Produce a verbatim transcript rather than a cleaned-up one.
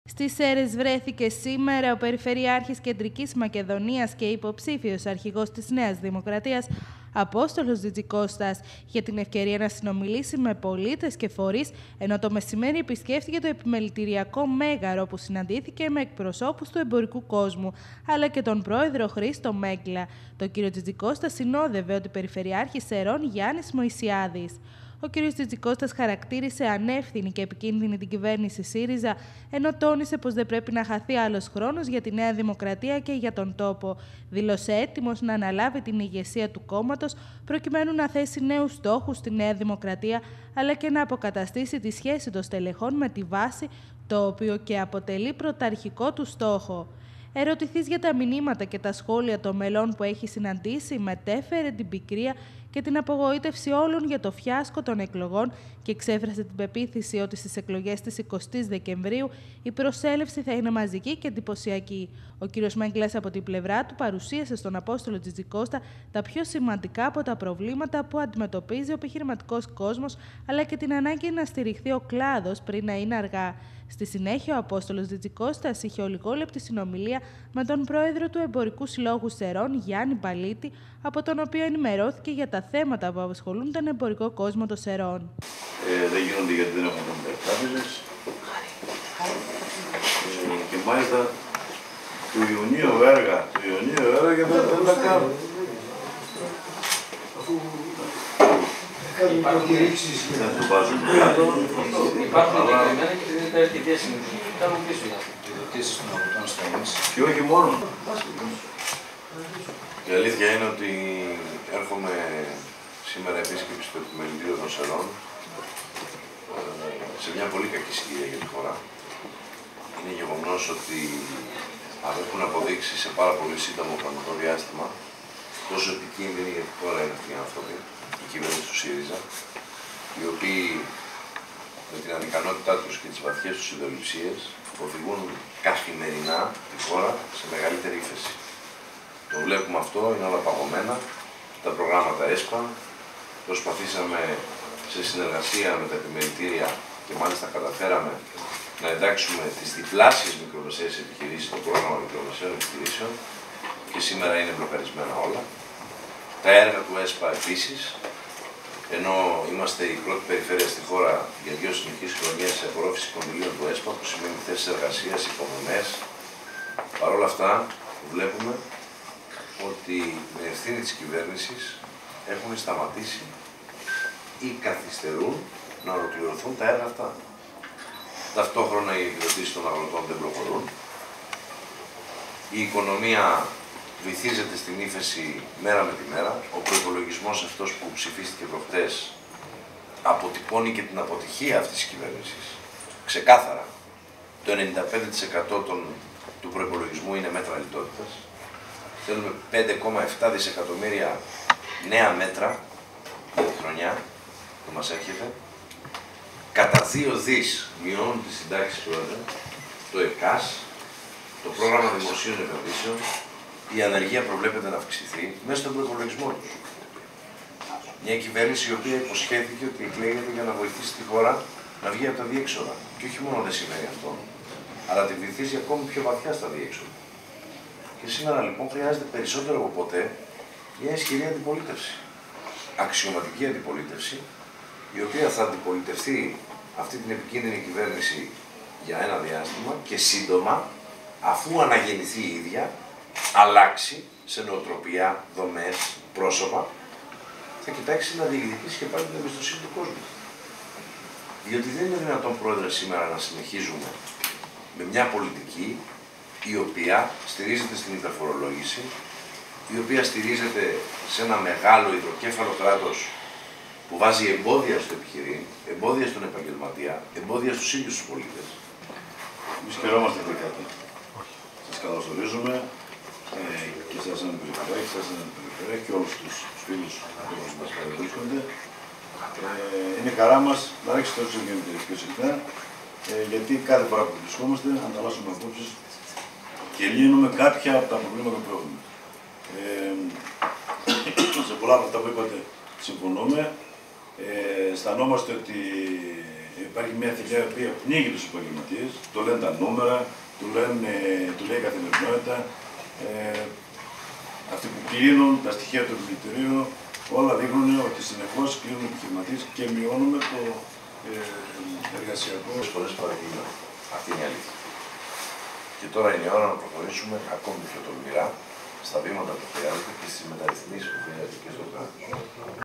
Στις Σέρρες βρέθηκε σήμερα ο Περιφερειάρχης Κεντρικής Μακεδονίας και υποψήφιος αρχηγός της Νέας Δημοκρατίας, Απόστολος Τζιτζικώστας, για την ευκαιρία να συνομιλήσει με πολίτες και φορείς, ενώ το μεσημέρι επισκέφθηκε το επιμελητηριακό Μέγαρο, που συναντήθηκε με εκπροσώπους του εμπορικού κόσμου, αλλά και τον πρόεδρο Χρήστο Μέγκλα. Το κύριο Τζιτζικώστα συνόδευε ότι Περιφερειάρχης Σερών Γιάννης Μωυσιάδης. Ο κ. Τζιτζικώστας χαρακτήρισε ανεύθυνη και επικίνδυνη την κυβέρνηση ΣΥΡΙΖΑ, ενώ τόνισε πως δεν πρέπει να χαθεί άλλος χρόνος για τη Νέα Δημοκρατία και για τον τόπο. Δήλωσε έτοιμος να αναλάβει την ηγεσία του κόμματος, προκειμένου να θέσει νέους στόχους στη Νέα Δημοκρατία, αλλά και να αποκαταστήσει τη σχέση των στελεχών με τη βάση, το οποίο και αποτελεί πρωταρχικό του στόχο. Ερωτηθείς για τα μηνύματα και τα σχόλια των μελών που έχει συναντήσει, μετέφερε την πικρία και την απογοήτευση όλων για το φιάσκο των εκλογών και εξέφρασε την πεποίθηση ότι στις εκλογές της εικοστής Δεκεμβρίου η προσέλευση θα είναι μαζική και εντυπωσιακή. Ο κ. Μέγκλας από την πλευρά του παρουσίασε στον Απόστολο Τζιτζικώστα τα πιο σημαντικά από τα προβλήματα που αντιμετωπίζει ο επιχειρηματικός κόσμος, αλλά και την ανάγκη να στηριχθεί ο κλάδος πριν να είναι αργά. Στη συνέχεια, ο Απόστολος Τζιτζικώστας είχε ολιγόλεπτη συνομιλία με τον πρόεδρο του Εμπορικού Συλλόγου Σερών, Γιάννη Παλίτη, από τον οποίο ενημερώθηκε για τα θέματα που απασχολούν τον εμπορικό κόσμο των Σερών. Ε, δεν γίνονται γιατί δεν έχουν τράπεζες. Ε, και μάλιστα του Ιουνίου έργα, του Ιουνίου έργα και δεν, δεν τα κάνουν. Υπάρχουν κηρύξεις και δεν το βάζουν κάτω. Υπάρχουν εγκεκριμένα και δεν είναι αρκετές συνεχίες. Κάνουν πίσω για αυτές τις επιδοτήσεις των αγροτών στα εμείς. Και όχι μόνο. Η αλήθεια είναι ότι έρχομαι σήμερα επίσκεψη στο επιμελητήριο των Σερών σε μια πολύ κακή συγκυρία για τη χώρα. Είναι γεγονός ότι έχουν αποδείξει σε πάρα πολύ σύντομο χρονικό διάστημα πόσο επικίνδυνοι για τη χώρα είναι αυτοί οι άνθρωποι, η κυβέρνηση του ΣΥΡΙΖΑ, οι οποίοι με την ανικανότητά τους και τις βαθιές τους ιδεολειψίες οδηγούν καθημερινά τη χώρα σε μεγαλύτερη ύφεση. Το βλέπουμε αυτό, είναι όλα παγωμένα. Τα προγράμματα ΕΣΠΑ, προσπαθήσαμε σε συνεργασία με τα επιμελητήρια και μάλιστα καταφέραμε να εντάξουμε τις διπλάσιες μικρομεσαίες επιχειρήσεις στο πρόγραμμα μικρομεσαίων επιχειρήσεων και σήμερα είναι μπλοκαρισμένα όλα. Τα έργα του ΕΣΠΑ επίσης, ενώ είμαστε η πρώτη περιφέρεια στη χώρα για δύο συνεχείς χρονιές σε απορρόφηση κονδυλίων του ΕΣΠΑ, που σημαίνει θέσεις εργασίας, υποδομές. Παρ' όλα αυτά, βλέπουμε ότι με ευθύνη της κυβέρνησης έχουν σταματήσει ή καθυστερούν να ολοκληρωθούν τα έργα αυτά. Ταυτόχρονα οι επιδοτήσεις των αγροτών δεν προχωρούν. Η οικονομία βυθίζεται στην ύφεση μέρα με τη μέρα. Ο προϋπολογισμός αυτός που ψηφίστηκε προχτές αποτυπώνει και την αποτυχία αυτής της κυβέρνησης. Ξεκάθαρα, το ενενήντα πέντε τοις εκατό των, του προϋπολογισμού είναι μέτρα λιτότητας. Θέλουμε πέντε κόμμα επτά δισεκατομμύρια νέα μέτρα για τη χρονιά που μας έρχεται. Κατά δύο δις μειώνουν τις συντάξεις, πρόεδρε, το ΕΚΑΣ, το πρόγραμμα δημοσίων επενδύσεων. Η ανεργία προβλέπεται να αυξηθεί μέσα στον προϋπολογισμό του. Μια κυβέρνηση η οποία υποσχέθηκε ότι εκλέγεται για να βοηθήσει τη χώρα να βγει από τα διέξοδα. Και όχι μόνο δεν σημαίνει αυτό, αλλά τη βυθίζει ακόμη πιο βαθιά στα διέξοδα. Και σήμερα λοιπόν χρειάζεται περισσότερο από ποτέ μια ισχυρή αντιπολίτευση. Αξιωματική αντιπολίτευση, η οποία θα αντιπολιτευτεί αυτή την επικίνδυνη κυβέρνηση για ένα διάστημα και σύντομα, αφού αναγεννηθεί η ίδια, αλλάξει σε νοοτροπία, δομές, πρόσωπα, θα κοιτάξει να διεκδικήσει και πάλι την εμπιστοσύνη του κόσμου. Διότι δεν είναι δυνατόν, πρόεδρε, σήμερα να συνεχίζουμε με μια πολιτική η οποία στηρίζεται στην υπερφορολόγηση, η οποία στηρίζεται σε ένα μεγάλο υδροκέφαλο κράτος που βάζει εμπόδια στο επιχειρήν, εμπόδια στον επαγγελματία, εμπόδια στους ίδιους τους πολίτες. Εμείς χαιρόμαστε με κάτι. Σας καλωσορίζουμε ε, και σας ανεπιφερέει και σας ανεπιφερέει και όλους τους φίλους που μας παρευρίσκονται. Ε, είναι χαρά μας να ρίξετε όσο γίνεται πιο συχνά, ε, γιατί κάθε φορά που βρισκόμαστε ανταλλάσσουμε απόψεις και λύνουμε κάποια από τα προβλήματα που έχουμε. Ε, σε πολλά από αυτά που είπατε συμφωνούμε. Ε, αισθανόμαστε ότι υπάρχει μια θηλιά η οποία πνίγει τους επαγγελματίες, το λένε τα νούμερα, το, λένε, το λέει η καθημερινότητα, ε, αυτοί που κλείνουν, τα στοιχεία του επιμελητηρίου, όλα δείχνουν ότι συνεχώς κλείνουν επιχειρηματίες και μειώνουμε το ε, εργασιακό. Πολλές φορές παραγγείλουμε. Αυτή είναι η αλήθεια. Και τώρα είναι η ώρα να προχωρήσουμε ακόμη πιο τολμηρά στα βήματα που χρειάζεται και στις μεταρρυθμίσεις που χρειάζεται και στο κράτος.